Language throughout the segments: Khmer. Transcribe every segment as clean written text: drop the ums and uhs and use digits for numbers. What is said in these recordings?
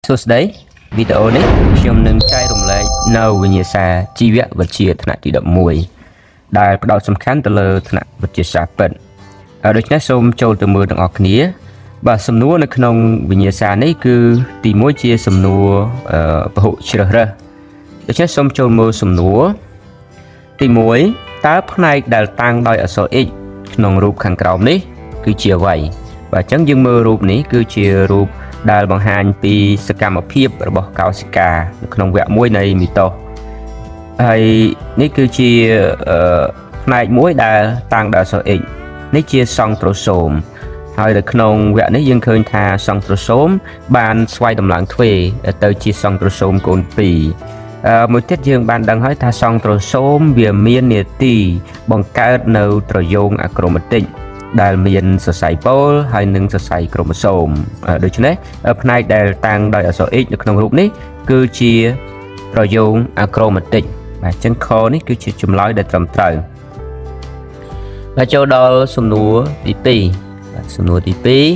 Số đấy video này chúng nâng trai rộng lại nào về nhà xa chi vẽ vật chia thân nạn tỷ đậm mùi đài bắt đầu xâm khán từ lơ thân nạn vật chia xa bận ở đây nhé xông châu từ mưa đằng ọc nía và xâm núa nó không về nhà xa này cứ tìm mối chia xâm núa bảo hộ chia ra đây nhé xông châu mưa xâm núa tìm mối ta hôm nay đã tăng đòi ở số x nông rụp khẳng trọng này cứ chia vậy và chẳng dừng mưa rụp này cứ chia rụp đài bằng hành vì sự cảm ơn phiếp bỏ cao sĩ cảក្នុងvẽ muối này mì to hay ní cứ chia này muối đã tăng đa số x ní chia xong trổ xồm hay làក្នុងvẽ ní dân khơi tha xong trổ xồm bàn xoay đồng lặng thuê tới chia xong trổ xồm côn phì một tiết dương bạn đang hỏi tha xong trổ xồm vì miên nhiệt tì bằng các nâu trổ dông achromatic đài miền sợi sải pol hay nâng sợi sải chromosome được chứ đấy ở này đều tăng đòi ở số x đượcក្នុងរូបនេះគឺជាប្រយោគ achromatic បាទចឹងខនេះគឺជាចម្លើយដែលត្រឹមត្រូវហើយចូលដល់សំណួរទី2បាទសំណួរទី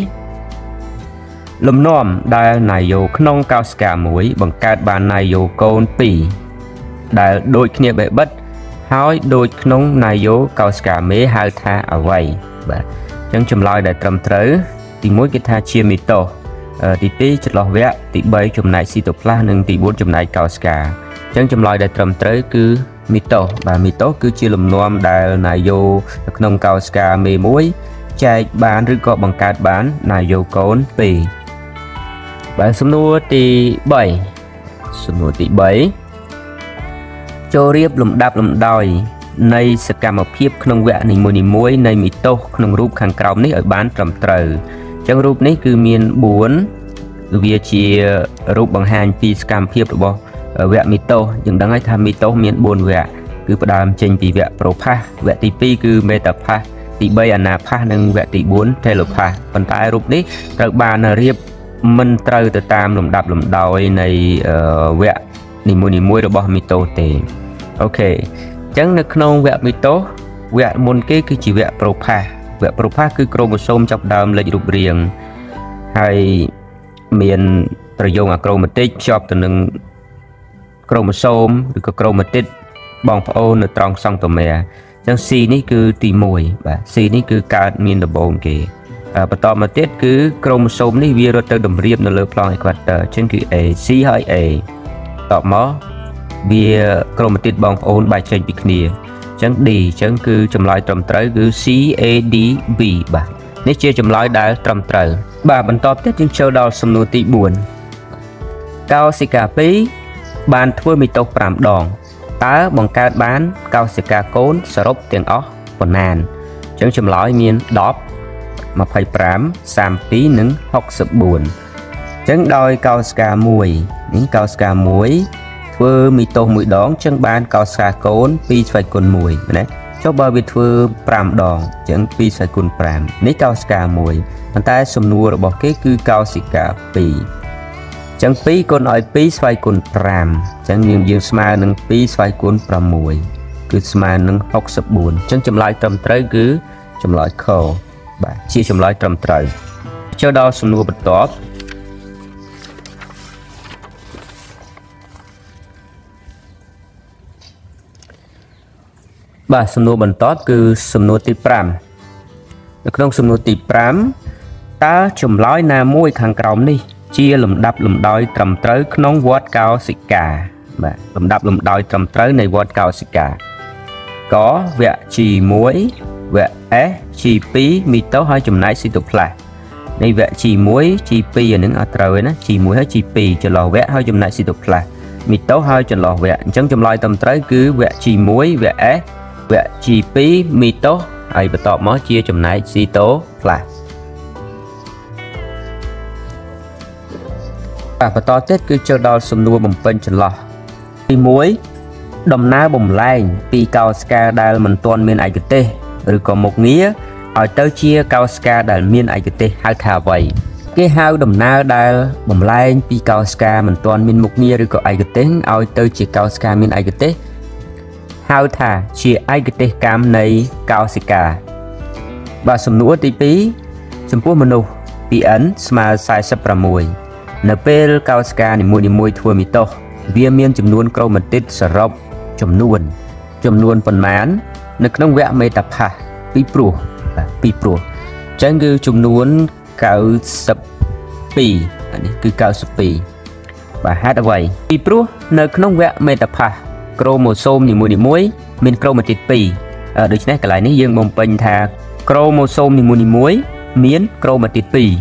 2លំនាំដែលណាយោក្នុងកោសិកាមួយបង្កើតបានណាយោកូន2ដែលដូចគ្នាបែបបិទហើយដូចក្នុងណាយោកោសិកាមេហៅថាអ្វីបាទចឹងចម្លើយដែលត្រឹមត្រូវទី1គេថាជាមីតូទី2ចន្លោះវគ្គទី3ចំណែកស៊ីតូផ្លាសនិងទី4ចំណែកកោសិកាចឹងចម្លើយដែលត្រឹមត្រូវគឺមីតូបាទមីតូគឺជាលំនាំដែលណាយោនៅក្នុងកោសិកាមេ1ចែកបានឬក៏បង្កើតបានណាយោកូន2បាទសំណួរទី3ចូលរៀបលំដាប់លំដោយនៃសកម្មភាពក្នុងវគ្គនីមួយៗនៃមីតូក្នុងរូបខាងក្រោមនេះឲ្យបានត្រឹមត្រូវអញ្ចឹងរូបនេះគឺមាន4វាជារូបបង្ហាញពីសកម្មភាពរបស់វគ្គមីតូយើងដឹងហើយថាមីតូមាន4វគ្គគឺផ្ដើមចេញពីវគ្គប្រូផាសវគ្គទី2គឺមេតាផាសទី3អាណាផាសនិងវគ្គទី4ថេឡូផាសប៉ុន្តែរូបនេះត្រូវបានរៀបមិនត្រូវទៅតាមលំដាប់លំដោយនៃវគ្គនីមួយៗរបស់មីតូទេអូខេចឹងនៅក្នុងវគ្គមីតូវគ្គមុនគេគឺជាវគ្គប្រូផាសវគ្គប្រូផាសគឺក្រូម៉ូសូមចាប់ដើមលេចរូបរាងហើយមានប្រយោគអាក្រូម៉ាទិកភ្ជាប់ទៅនឹងក្រូម៉ូសូមឬក៏ក្រូម៉ាទិតបងប្អូននៅត្រង់សង់តូមែចឹង C នេះគឺទី1បាទ C នេះគឺកើតមានដំបូងគេបន្តមកទៀតគឺក្រូម៉ូសូមនេះវារត់ទៅតម្រៀបនៅលើប្លង់អេក្វាទ័រចឹងគឺ A C ហើយ A តបមកវាក្រូម៉ាទិតបងប្អូនបែកចេញពីគ្នាអញ្ចឹង D អញ្ចឹងគឺចម្លើយត្រឹមត្រូវគឺ C A D B បាទនេះជាចម្លើយដែលត្រឹមត្រូវបាទបន្តទៀតយើងចូលដល់សំណួរទី4កោសិកា2បានធ្វើមីតូ5ដងតើបង្កើតបានកោសិកាកូនសរុបទាំងអស់ប៉ុន្មានអញ្ចឹងចម្លើយមាន10 25 32និង64អញ្ចឹងដោយកោសិកា1នេះកោសិកា1ធ្វើមីតូមួយដងចឹងបានកោសិកាកូន2ស្វ័យគុណ1ណាចុះបើវាធ្វើ5ដងចឹង2ស្វ័យគុណ5នេះកោសិកា1ប៉ុន្តែសំណួររបស់គេគឺកោសិកា2ចឹង2គុណឲ្យ2ស្វ័យគុណ5ចឹងយើងស្មើនឹង2ស្វ័យគុណ6គឺស្មើនឹង64ចឹងចម្លើយត្រឹមត្រូវគឺចម្លើយខបាទជាចម្លើយត្រឹមត្រូវចូលដល់សំណួរបន្ទាប់បាទសំណួរបន្ទាប់គឺសំណួរទី5នៅក្នុងសំណួរទី5តើចម្លើយណាមួយខាងក្រោមនេះជាលំដាប់លំដោយត្រឹមត្រូវក្នុងវដ្តកោសិកាបាទលំដាប់លំដោយត្រឹមត្រូវនៃវដ្តកោសិកាកវគ្គ G1 វគ្គ S G2 មីតូហើយចំណែកស៊ីតូផ្លាសនៃវគ្គ G1 G2 អានឹងអត់ត្រូវទេណា G1 ហើយ G2 ចន្លោះវគ្គហើយចំណែកស៊ីតូផ្លាសមីតូហើយចន្លោះវគ្គអញ្ចឹងចម្លើយត្រឹមត្រូវគឺវគ្គ G1 វគ្គ Sវគ្គ G2 មីតូហើយបន្តមកជាចំណែកស៊ីតូផ្លាសបន្តទៀតគឺចូលដល់សំណួរបំពេញចន្លោះទី1ដំណើរបំលែងពីកោសិកាដែលមិនទាន់មានឯកទេសឬក៏មុខងារឲ្យទៅជាកោសិកាដែលមានឯកទេសហៅថាអ្វីគេហៅដំណើរដែលបំលែងពីកោសិកាមិនទាន់មានមុខងារឬក៏ឯកទេសឲ្យទៅជាកោសិកាមានឯកទេសហៅថាជាឯកទេសកម្មនៃកោសិកាបាទសំណួរទី2ចំពោះមនុស្ស PN ស្មើ46 នៅពេលកោសិកានីមួយៗធ្វើមីតូសវាមានចំនួនក្រូម៉ាទីតសរុបចំនួនប៉ុន្មាននៅក្នុងវគ្គមេតាផាសពីព្រោះអញ្ចឹងគឺចំនួន92នេះគឺ92បាទហេតុអ្វីពីព្រោះនៅក្នុងវគ្គមេតាផាសក្រូម៉ូសូមនីមួយៗមានក្រូម៉ាទីត2ដូច្នេះកន្លែងនេះយើងបំពេញថាក្រូម៉ូសូមនីមួយៗមានក្រូម៉ាទីត2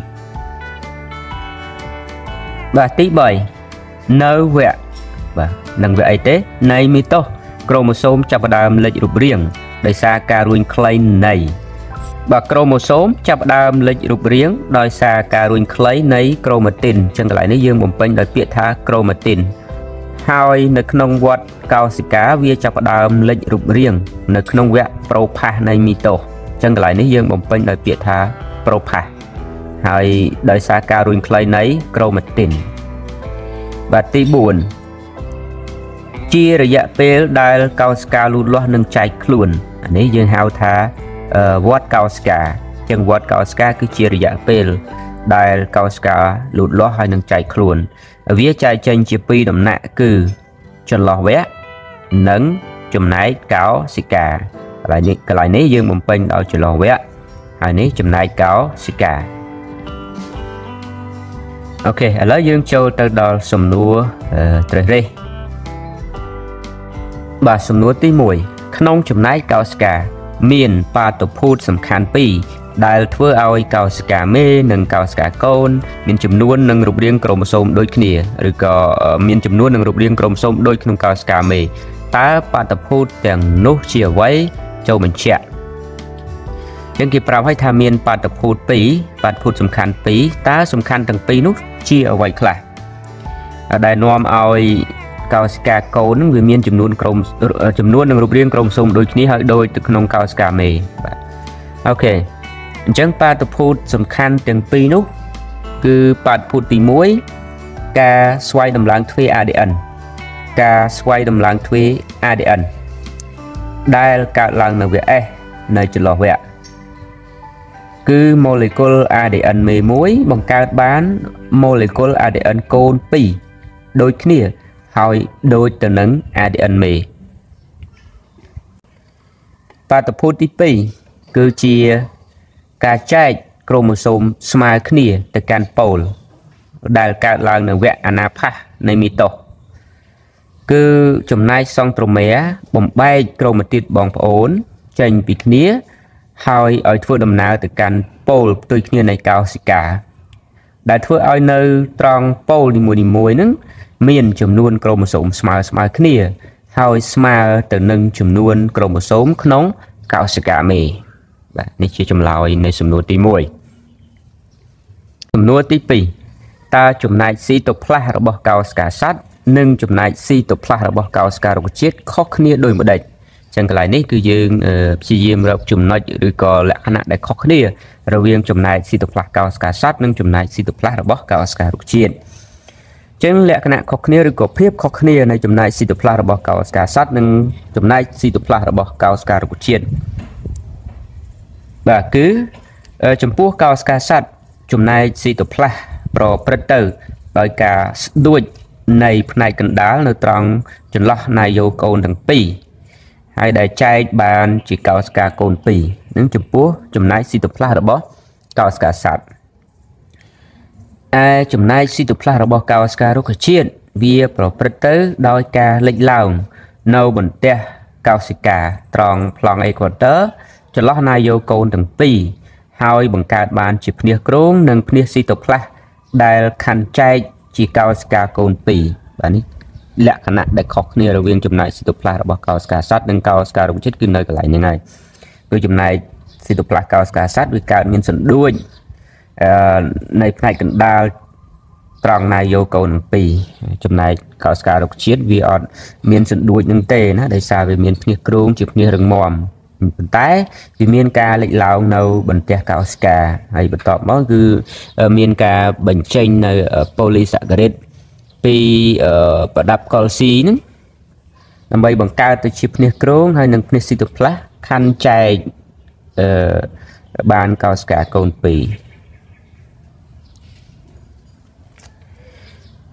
បាទទី3នៅវគ្គបាទនឹងវគ្គអីទេនៃមីតូសក្រូម៉ូសូមចាប់ផ្ដើមលេចរូបរាងដោយសារការរួញខ្លីនៃបាទក្រូម៉ូសូមចាប់ផ្ដើមលេចរូបរាងដោយសារការរួញខ្លីនៃក្រូម៉ាទីនអញ្ចឹងកន្លែងនេះយើងបំពេញដោយពាក្យថាក្រូម៉ាទីនហើយនៅក្នុងវដ្តកោសិកាវាចាប់ផ្ដើមលេចរូបរាងនៅក្នុងវគ្គប្រូផាសនៃមីតូសអញ្ចឹងកន្លែងនេះយើងបំពេញដោយពាក្យថាប្រូផាសហើយដោយសារការរួញខ្លីនៃក្រូម៉ាទីនបាទទី4ជារយៈពេលដែលកោសិកាលូតលាស់និងចែកខ្លួនអានេះយើងហៅថាវដ្តកោសិកាអញ្ចឹងវដ្តកោសិកាគឺជារយៈពេលដែលកោសិកាលូតលាស់ហើយនឹងចែកខ្លួនវាចែកចេញជា2ដំណាក់គឺចន្លោះវគ្គនិងចំណែកកោសិកាកន្លែងនេះយើងបំពេញដោយចន្លោះវគ្គហើយនេះចំណែកកោសិកាអូខេឥឡូវយើងចូលទៅដល់សំណួរត្រេះរិះបាទសំណួរទី1ក្នុងចំណែកកោសិកាមានបាតុភូតសំខាន់2ដែលធ្វើឲ្យកោសិកាមេនិងកោសិកាកូនមានចំនួននិងរូបរាងក្រូម៉ូសូមដូចគ្នាឬក៏មានចំនួននិងរូបរាងក្រូម៉ូសូមដូចក្នុងកោសិកាមេតើបាតុភូតទាំងនោះជាអ្វីចូលបញ្ជាក់ចឹងគេប្រាប់ឲ្យថាមានបាតុភូត2បាតុភូតសំខាន់2តើសំខាន់ទាំង2នោះជាអ្វីខ្លះដែលនាំឲ្យកោសិកាកូននឹងវាមានចំនួននិងរូបរាងក្រូម៉ូសូមដូចគ្នាហើយដូចទៅក្នុងកោសិកាមេបាទអូខេអញ្ចឹងបាតុភូតសំខាន់ទាំងពីរនោះគឺបាតុភូតទី1ការស្វ័យដំឡើងទ្វេ ADN ការស្វ័យដំឡើងទ្វេ ADN ដែលកើតឡើងនៅវគ្គ S នៅចន្លោះវគ្គគឺម៉ូលេគុល ADN មេ1បង្កើតបានម៉ូលេគុល ADN កូន2ដូចគ្នាហើយដូចទៅនឹង ADN មេបាតុភូតទី2គឺជាការចែកក្រូម៉ូសូមស្មើគ្នាទៅកាន់ប៉ូលដែលកើតឡើងនៅវគ្គអនាផាសនៃមីតូសគឺចំណែកសង់ត្រូមែរបំបែកក្រូម៉ាទីតបងប្អូនចេញពីគ្នាហើយឲ្យធ្វើដំណើរទៅកាន់ប៉ូលផ្ទុយគ្នានៃកោសិកាដែលធ្វើឲ្យនៅត្រង់ប៉ូលនីមួយៗហ្នឹងមានចំនួនក្រូម៉ូសូមស្មើគ្នាហើយស្មើទៅនឹងចំនួនក្រូម៉ូសូមក្នុងកោសិកាមេបាទនេះជាចម្លើយនៃសំណួរទី1សំណួរទី2តើចំណែកស៊ីតូផ្លាសរបស់កោសិកាសត្វនិងចំណែកស៊ីតូផ្លាសរបស់កោសិការុក្ខជាតិខុសគ្នាដូចម្ដេចចឹងកន្លែងនេះគឺយើងព្យាយាមរកចំណុចឬក៏លក្ខណៈដែលខុសគ្នារវាងចំណែកស៊ីតូផ្លាសកោសិកាសត្វនិងចំណែកស៊ីតូផ្លាសរបស់កោសិការុក្ខជាតិចឹងលក្ខណៈខុសគ្នាឬក៏ភាពខុសគ្នានៃចំណែកស៊ីតូផ្លាសរបស់កោសិកាសត្វនិងចំណែកស៊ីតូផ្លាសរបស់កោសិការុក្ខជាតិបាទគឺចំពោះកោសិកាសត្វចំណែកស៊ីតូផ្លាសប្រព្រឹត្តទៅដោយការស្ដួចនៃផ្នែកកណ្ដាលនៅត្រង់ចន្លោះណាយ៉ូកូនទាំងពីរហើយដែលចែកបានជាកោសិកាកូន2នឹងចំពោះចំណែកស៊ីតូផ្លាសរបស់កោសិកាសត្វចំណែកស៊ីតូផ្លាសរបស់កោសិការុក្ខជាតិវាប្រព្រឹត្តទៅដោយការលេចឡើងនៅបន្ទះកោសិកាត្រង់ប្លង់អេក្វាទ័រចន្លោះណាយ៉ូកូនទាំងពីរហើយបង្កើតបានជាភ្នាស់គ្រោងនិងភ្នាះស៊ីតូផ្លាសដែលខណ្ឌចែកជាកោសិកាកូន2បាទនេះលក្ខណៈដែលខុសគ្នារវាងចំណែកស៊ីតូផ្លាសរបស់កោសិកាសត្វនិងកោសិការុក្ខជាតិគឺនៅកន្លែងនេះហើយគឺចំណែកស៊ីតូផ្លាសកោសិកាសត្វវាកើតមានសណ្ដួចនៃផ្នែកកណ្ដាលត្រង់ណាយ៉ូកូនទាំងពីរចំណែកកោសិការុក្ខជាតិវាអត់មានសណ្ដួចនឹងទេណាដោយសារវាមានភ្នាស់គ្រោងជាភ្នាស់រឹងមាំប៉ុន្តែវាមានការលេចឡើងនៅបន្ទះកោសិកាហើយបន្ទាប់មកគឺមានការបញ្ចេញនៅប៉ូលីសាការីតពីប្រដាប់កុលស៊ីហ្នឹងដើម្បីបង្កើតទៅជាភ្នាស់គ្រោងហើយនិងភ្នាះស៊ីតូផ្លាសខណ្ឌចែកបានកោសិកាកូន2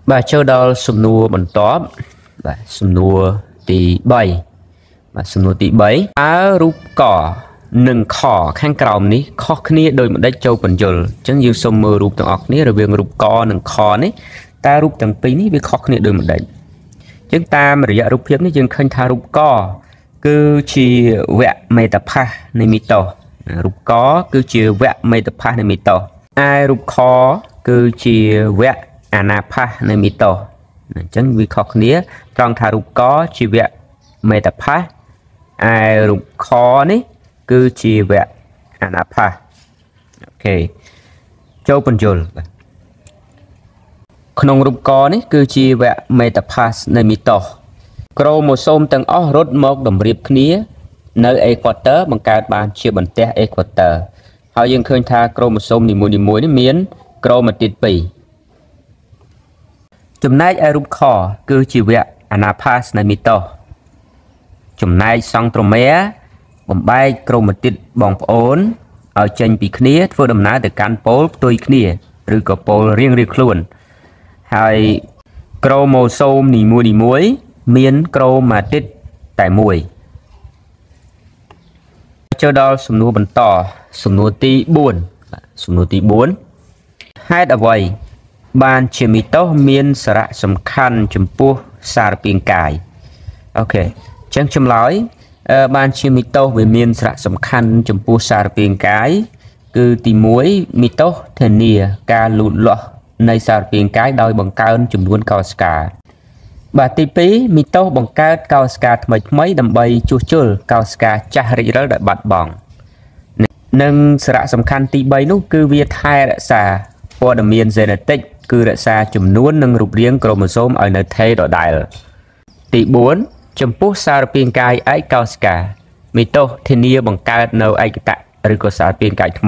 bà cho đó sum nua bẩn tóm bà sum nua tí bảy bà sum nua tí bảy á rúp cỏ nâng khỏ khang còng ní khó khné đôi một đất châu bẩn dồi chẳng như sum mưa rúp tầng ọc ní rồi việc rúp cỏ nâng khỏ ní ta rúp tầng pí ní việc khó khné đôi một đất chúng ta mà rửa rúp hiếp ní nhưng khanh tha rúp cỏ cứ chỉ vẽ mê tập ha này mi tổ rúp có cứ chỉ vẽ mê tập ha này mi tổ ai rúp khó cứ chỉ vẽ anapa này mi tổ chẳng vì khó khné trong tha rúp có chỉ vẽ mê tập ha ai rúp khó ní cứ chỉ vẽ anapa ok châu bần dồn không rụp có ní cứ chỉ vẽ metapass này mi tổ chromosome từng óc rốt một đồng riệp khía nơi equator bằng cả bàn chia bằng té equator họ dương khơi tha chromosome đi muối miến chromatid pì chùm này ai rụp khó cứ chỉ vẽ anapass này mi tổ chùm này xong trộm mé bầm bay chromatid bong ổn ở trên bị khía vừa đầm ná để can pol tôi khía rồi có pol riêng luôn hai chromosome đi muối miến chromatid tại muối cho đó sum nua bẩn tỏ sum nua tí buồn hai đã vậy ban chỉ mi tố miến sạ sầm khăn chấm pu sar pieng cài ok chẳng chấm nói ban chỉ mi tố về miến sạ sầm khăn chấm pu sar pieng cài cứ tí muối mi tố thền nia ca lụt lọในสารเพียงกายโดยบังการจำนวนกาวสกาบาติปีมีโต๊ะบังการกาวสกาทำไมไม่ดำใบจูจูลกาวสกาจะริเรลได้บัดบองหนึ่งสระสำคัญตีใบนู้คือเวียไทยรักษาพอดมีนเจเนติกคือรักษาจำนวนหนึ่งรูปเรียงโครโมโซมเอาในเทดอได้ตีบุญจำพวกสารเพียงกายไอกาวสกามีโต๊ะเทเนียบังการในไอกตะหรือก็สารเพียงกายทำไม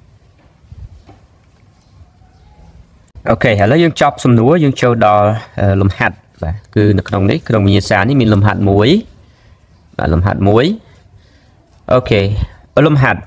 okแล้วยังจับสมนัวยังโชว์ดอลมหัดvà คือในขนมนี้ขนมวิญญาณนี่มีลมหัดมุ้ยลมหัดมุ้ยโอเคลมหัด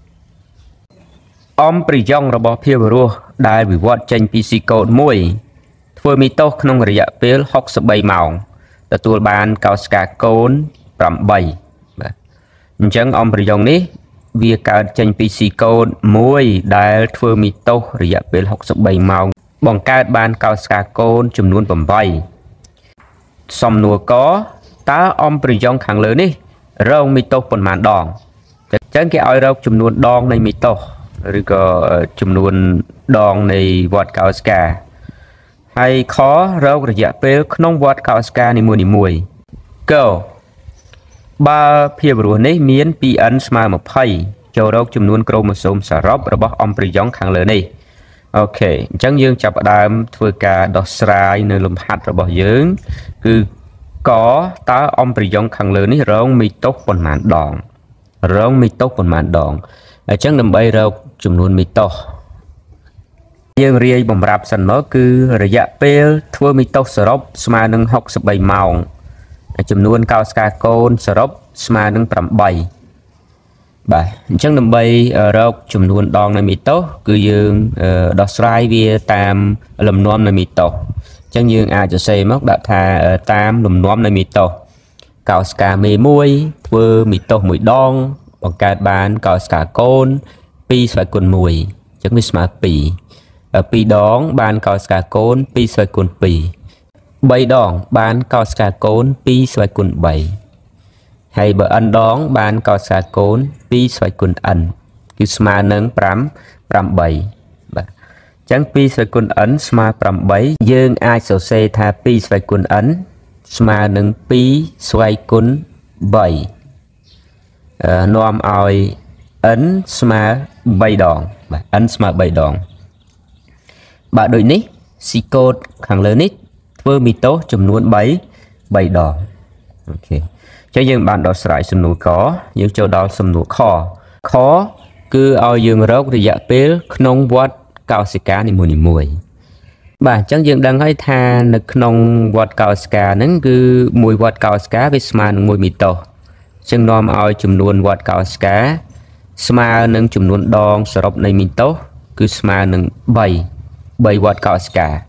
อมปริยองระบบเพียบรัวได้วิวัฒน์เจนพีซีโกดมุ้ยทั่วมีโต๊ะขนมระยะเปล60 ใบเมาแต่ตัวบานเกาสกาโกนปรำใบจังอมปริยองนี้เวียการเจนพีซีโกดมุ้ยได้ทั่วมีโต๊ะระยะเปล60 ใบเมาบังการบานเกาสกาโกนจำนวนปรำใบสมนัวก็ตาอมปริยองขังเลยนี่เรามีโต๊ะปนมันดองจังแกเอาเราจำนวนดองในมีโต๊ะหรือก็จำนวนดองในวัดเกาสกาให้ขอเราระยะเปลขนมวัดเกาสกาในมวยก็บาเพียบรัวนี้มีนปีอันสมามาไพ่เจ้าเราจำนวนโครโมโซมสารบระบบอมปริยองขังเลยนี่โอเคจังยังจับดามทวการดอกสลายในลมหัดระบบยังคือก็ตาอมปริยองขังเลยนี่เรามีโต๊ะปนมันดองเรามีโต๊ะปนมันดองจังนำไปเราจำนวนมีโต๊ะยังเรียบำรับสันเนาะคือระยะเปลทั่วมีโต๊ะสรบสมาหนึ่ง60 ใบเมาจำนวนเกาสกาโกนสรบสมาหนึ่งปรำใบบ่จังนำไปเราจำนวนดองในมีโต๊ะคือยังดอกสลายเวียตามลำนวนในมีโต๊ะจังยังอาจจะใช้มักดับทาตามลำนวนในมีโต๊ะเกาสกาเมมวยทั่วมีโต๊ะมวยดองบังการบานเกาสกาโกนปีสวยกุนมวยจังมีสมาปีดองบานเกาสกาโกนปีสวยกุนปีใบดองบานเกาสกาโกนปีสวยกุนใบให้เบอร์อันดองบานเกาสกาโกนปีสวยกุนอันคือสมาหนึ่งปรำใบจังปีสวยกุนอันสมาปรำใบยังอาจเสธาปีสวยกุนอันสมาหนึ่งปีสวยกุนใบนอมเอาอันสมาใบดองอันสมาใบดองบะโดยนี้สิโกดขังเลยนิดเพื่อมีโต๊ะจำนวนใบดองโอเคใช้ยังบานดอกสลายสนุกยังเจ้าดอกสนุกคอคือเอายังรกระยะเปลขนมวัดเกาสกาในมวยบ่าจังยังดังให้ทานในขนมวัดเกาสกานั้นคือมวยวัดเกาสกาวิสมาหนึ่งมวยมีโตจึงนอมเอาจำนวนวัดเกาสกาสมาหนึ่งจำนวนดองสรบในมีโตคือสมาหนึ่งใบวัดเกาสกา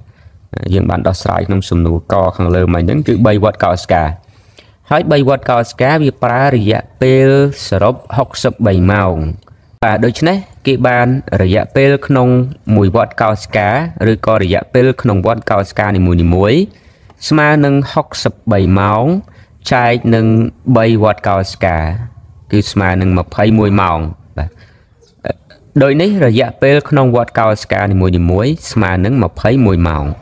dương bạn đo sải trong sum nụ co khang lơ mày những cứ bay vọt cao ska hãy bay vọt cao ska vì pra rịa pel srop học sập bảy màu và đôi chân cái bàn rịa pel không mùi vọt cao ska rồi co rịa pel không vọt cao ska này mùi sma nâng học sập bảy màu trai nâng bay vọt cao ska cứ sma nâng một hay mùi màu đôi ní rồi dạ pel không vọt cao ska này mùi sma nâng một hay mùi màu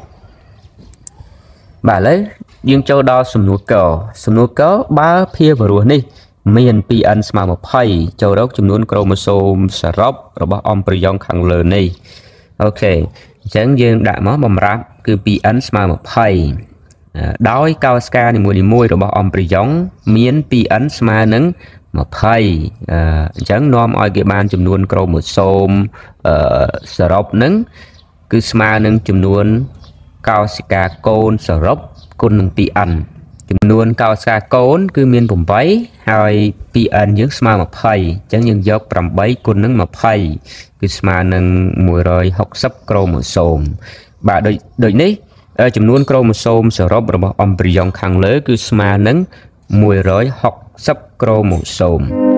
bà lấy dương châu đo sum nụ cờ ba phía vào ruột đi miền pn sma một hay châu đốc chấm nuôn chromosome srop rồi bao om prion khang lờ này ok chẳng dương đại máu bầm ráp cứ pn sma một hay đói cao ska này mùi rồi bao om prion miền pn sma nâng một hay chẳng nom oi cái ban chấm nuôn chromosome srop nâng cứ sma nâng chấm nuôn cao ska côn srop côn nâng pn chấm nuôn cao ska côn cứ miền bùm bấy hai pn những sma một hay chẳng những dọc bầm bấy côn nâng một hay cứ sma nâng mùi rồi học sắp chromosome bà đợi ní chấm nuôn chromosome srop rồi bao om prion khang lỡ cứ sma nâng mùi rồi học sắp chromosome